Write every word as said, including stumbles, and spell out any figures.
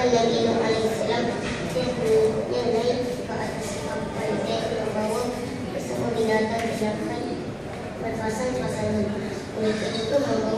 Nabi Nuh alaihissalam, dia berikutnya naik ke atas kapal dan membawa bersama binatang binatang berpasang pasangan. Mereka itu membawa